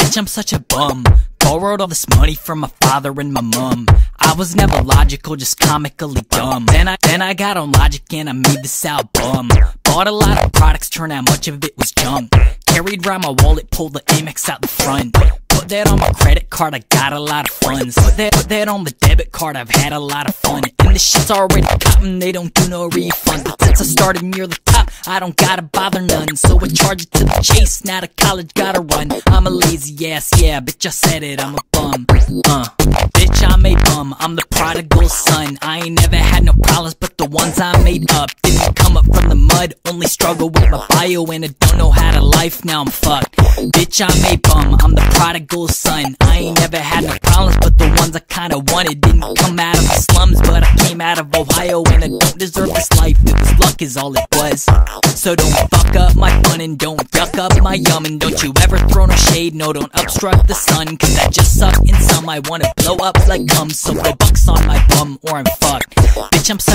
Bitch, I'm such a bum. Borrowed all this money from my father and my mum. I was never logical, just comically dumb. Then I got on Logic and I made this album. Bought a lot of products, turned out much of it was junk. Carried around my wallet, pulled the Amex out the front. Put that on my credit card, I got a lot of funds. Put that on the debit card, I've had a lot of fun. And this shit's already cotton, they don't do no refund. But since I started near the top, I don't gotta bother none. So I charge it to the chase, now to college gotta run. I'm a lazy ass, yeah, bitch I said it, I'm a bum. Bitch I'm a bum, I'm the prodigal son. I ain't never had no problems, but the ones I made up didn't come up from the mud, only struggle with my bio and I don't know how to life, now I'm fucked. Bitch I'm a bum, I'm the prodigal son. I ain't never had no problems, but the ones I kinda wanted didn't come out of the slums. But I came out of Ohio and I don't deserve this life, it was luck is all it was. So don't fuck up my fun and don't yuck up my yum. And don't you ever throw no shade, no don't obstruct the sun. Cause I just suck in some, I wanna blow up like cum. So throw bucks on my bum or I'm fucked. Bitch I'm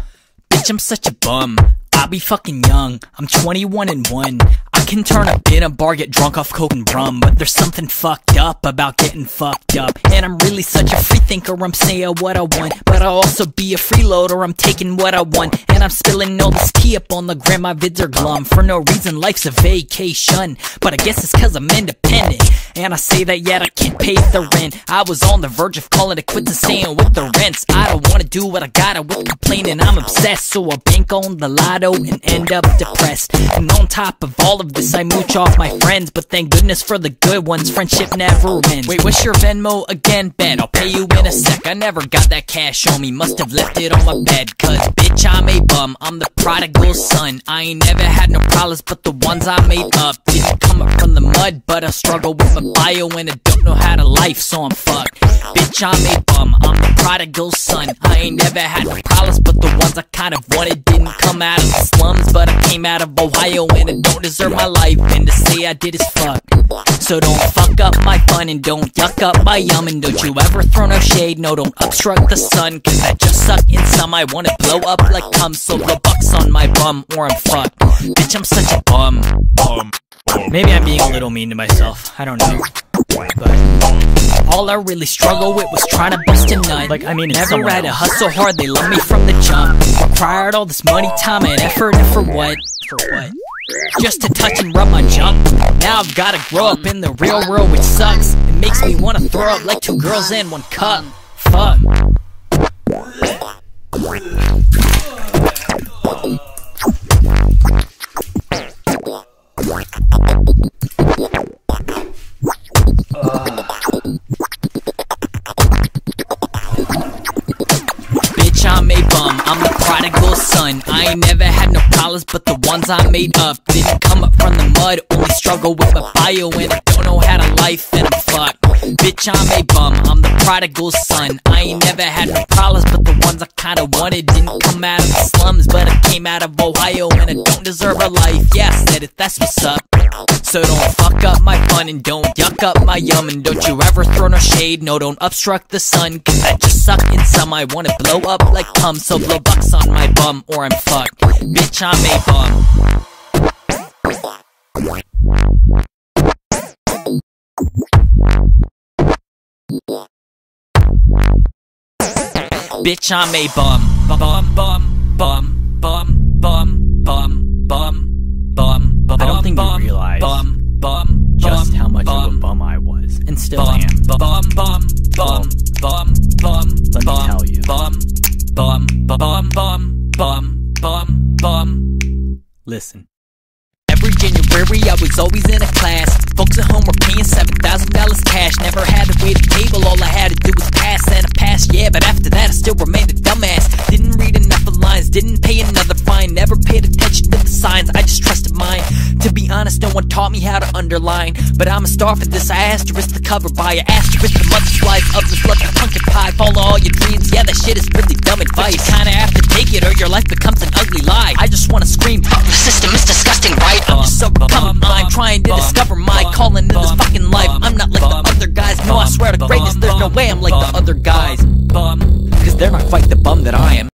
such a bum. I'll be fucking young, I'm 21 and 1. I can turn up in a bar, get drunk off coke and rum. But there's something fucked up about getting fucked up. And I'm really such a free thinker, I'm saying what I want. But I'll also be a freeloader, I'm taking what I want. And I'm spilling all this tea up on the gram, my vids are glum. For no reason, life's a vacation. But I guess it's cause I'm independent. And I say that yet I can't pay the rent. I was on the verge of calling it quits and staying with the rents. I don't wanna do what I gotta with complaining, I'm obsessed. So I bank on the lotto and end up depressed. And on top of all of this I mooch off my friends. But thank goodness for the good ones, friendship never ends. Wait, what's your Venmo again? Bet I'll pay you in a sec. I never got that cash on me, must have left it on my bed. Cause bitch I'm a bum, I'm the prodigal son. I ain't never had no problems, but the ones I made up didn't come up from the mud. But I struggle with my bio and I don't know how to life, so I'm fucked. Bitch I'm a bum, I'm the prodigal son. I ain't never had no problems, but the ones I kind of wanted didn't come out of the slums. But I came out of Ohio and I don't deserve my life, and to say I did is fuck. So don't fuck up my fun and don't yuck up my yum. And don't you ever throw no shade, no don't obstruct the sun. Cause I just suck in some, I wanna blow up like cum. So blow bucks on my bum or I'm fucked. Bitch I'm such a bum. Maybe I'm being a little mean to myself, I don't know. But all I really struggled with was trying to bust a nut. Like, I mean, never had to hustle hard, they love me from the jump. Required all this money, time, and effort, and for what? For what? Just to touch and rub my junk. Now I've gotta grow up in the real world, which sucks. It makes me wanna throw up like 2 girls in 1 cup. Fuck. Bitch, I'm a bum, I'm the prodigal son. I ain't never had no problems, but the ones I made up didn't come up from the mud, only struggle with my bio and I don't know how to life, and I'm fucked. Bitch, I'm a bum, I'm the prodigal son. I ain't never had no problems, but the ones I kinda wanted didn't come out of the slums. But I came out of Ohio and I don't deserve a life. Yeah, I said it, that's what's up. So don't fuck up my fun and don't yuck up my yum. And don't you ever throw no shade, no don't obstruct the sun. Cause I just suck in some, I wanna blow up like cum. So blow bucks on my bum or I'm fucked. Bitch, I'm a bum. Bitch, I'm a bum. Bum, bum, bum, bum, bum, bum, bum, bum. I don't think you realize just how much of a bum I was, and still am. Let me tell you. Listen. Every January I was always in a class. Folks at home were paying $7,000 cash. Never had to wait a table, all I had to do was pass. And I passed, yeah, but after that I still remained a dumbass. Didn't read enough of lines, didn't pay another fine. Never paid attention to the signs, I just trusted mine. To be honest, no one taught me how to underline. But I'm a star for this, I asterisk the cover by a asterisk the mother slice of this lucky pumpkin pie. Follow all your dreams, yeah, that shit is really dumb advice. But you kinda have to take it or your life becomes an ugly lie. I just wanna scream, fuck the system, it's disgusting, right? I'm just so becoming mine, trying to discover my calling in this fucking life. I'm not like the other guys, no, I swear to greatness, there's no way I'm like the other guys. Cause they're not quite the bum that I am.